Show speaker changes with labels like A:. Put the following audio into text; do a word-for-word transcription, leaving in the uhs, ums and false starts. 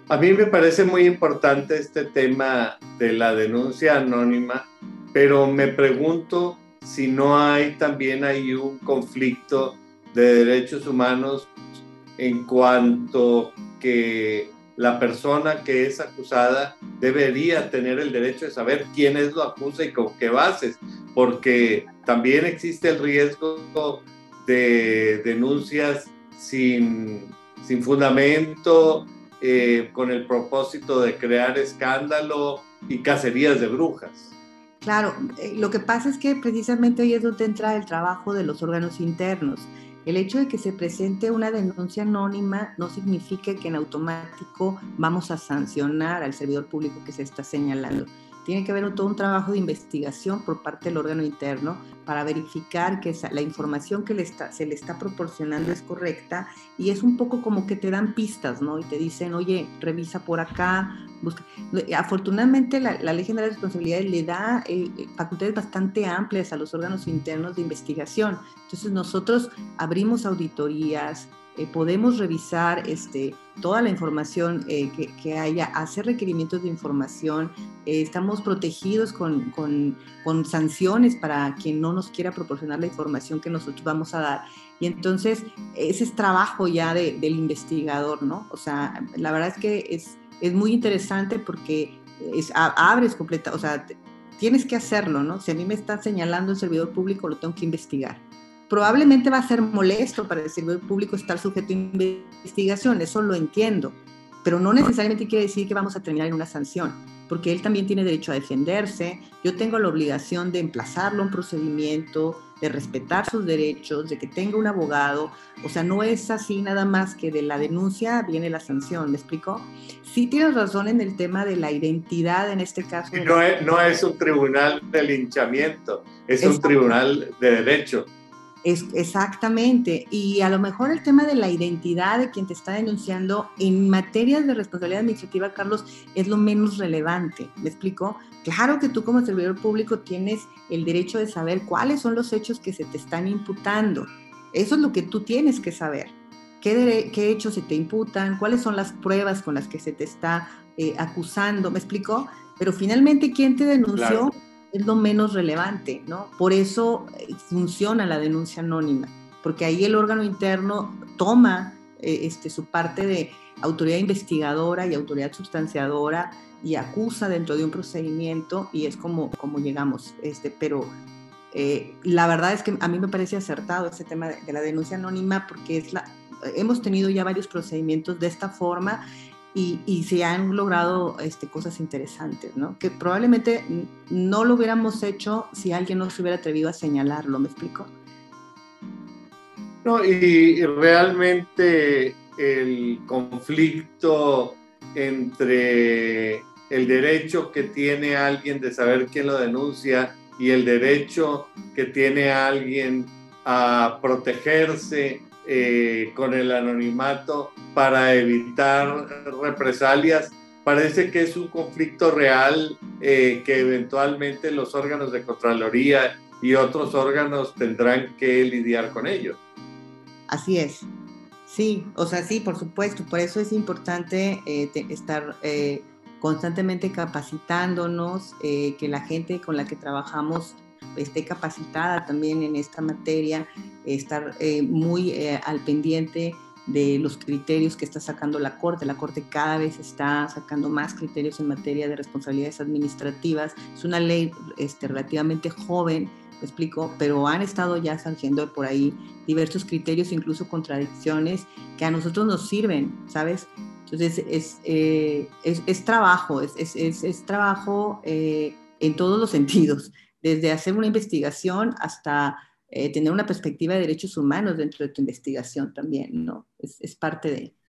A: A mí me parece muy importante este tema de la denuncia anónima, pero me pregunto si no hay también ahí un conflicto de derechos humanos en cuanto que la persona que es acusada debería tener el derecho de saber quién es lo acusa y con qué bases, porque también existe el riesgo de denuncias sin, sin fundamento, eh, con el propósito de crear escándalo y cacerías de brujas.
B: Claro, eh, lo que pasa es que precisamente ahí es donde entra el trabajo de los órganos internos. El hecho de que se presente una denuncia anónima no significa que en automático vamos a sancionar al servidor público que se está señalando. Tiene que haber todo un trabajo de investigación por parte del órgano interno para verificar que esa, la información que le está, se le está proporcionando es correcta, y es un poco como que te dan pistas, ¿no? Y te dicen, oye, revisa por acá, busca. Afortunadamente la, la Ley General de Responsabilidades le da eh, facultades bastante amplias a los órganos internos de investigación. Entonces nosotros abrimos auditorías, eh, podemos revisar este, toda la información eh, que, que haya, hacer requerimientos de información, eh, estamos protegidos con, con, con sanciones para quien no nos quiera proporcionar la información que nosotros vamos a dar. Y entonces ese es trabajo ya de, del investigador, ¿no? O sea, la verdad es que es, es muy interesante porque es, abres completa, o sea, tienes que hacerlo, ¿no? Si a mí me está señalando el servidor público, lo tengo que investigar. Probablemente va a ser molesto para el servidor público estar sujeto a investigación, eso lo entiendo, pero no necesariamente quiere decir que vamos a terminar en una sanción, porque él también tiene derecho a defenderse. Yo tengo la obligación de emplazarlo a un procedimiento, de respetar sus derechos, de que tenga un abogado. O sea, no es así nada más que de la denuncia viene la sanción, ¿me explico? Sí tienes razón en el tema de la identidad, en este caso. De
A: No
B: la...
A: es, no es un tribunal de linchamiento, es un
B: Exacto.
A: tribunal de derecho.
B: Es, exactamente, y a lo mejor el tema de la identidad de quien te está denunciando en materias de responsabilidad administrativa, Carlos, es lo menos relevante. ¿Me explico? Claro que tú como servidor público tienes el derecho de saber cuáles son los hechos que se te están imputando. Eso es lo que tú tienes que saber. ¿Qué, qué hechos se te imputan? ¿Cuáles son las pruebas con las que se te está eh, acusando? ¿Me explico? Pero finalmente, ¿quién te
A: Claro.
B: denunció? Es lo menos relevante, ¿no? Por eso funciona la denuncia anónima, porque ahí el órgano interno toma eh, este, su parte de autoridad investigadora y autoridad sustanciadora y acusa dentro de un procedimiento, y es como, como llegamos. Este, pero eh, la verdad es que a mí me parece acertado este tema de, de la denuncia anónima, porque es la, hemos tenido ya varios procedimientos de esta forma. Y, y, se han logrado este, cosas interesantes, ¿no? Que probablemente no lo hubiéramos hecho si alguien no se hubiera atrevido a señalarlo, ¿me explico?
A: No, y, y realmente el conflicto entre el derecho que tiene alguien de saber quién lo denuncia y el derecho que tiene alguien a protegerse eh, con el anonimato para evitar represalias, parece que es un conflicto real, eh, que eventualmente los órganos de Contraloría y otros órganos tendrán que lidiar con ello.
B: Así es. Sí, o sea, sí, por supuesto. Por eso es importante eh, te, estar eh, constantemente capacitándonos, eh, que la gente con la que trabajamos esté capacitada también en esta materia, estar eh, muy eh, al pendiente de los criterios que está sacando la Corte. La Corte cada vez está sacando más criterios en materia de responsabilidades administrativas. Es una ley este, relativamente joven, me explico, pero han estado ya surgiendo por ahí diversos criterios, incluso contradicciones, que a nosotros nos sirven, ¿sabes? Entonces, es, eh, es, es trabajo, es, es, es, es trabajo eh, en todos los sentidos, desde hacer una investigación hasta eh, tener una perspectiva de derechos humanos dentro de tu investigación también, ¿no? Es, es parte de...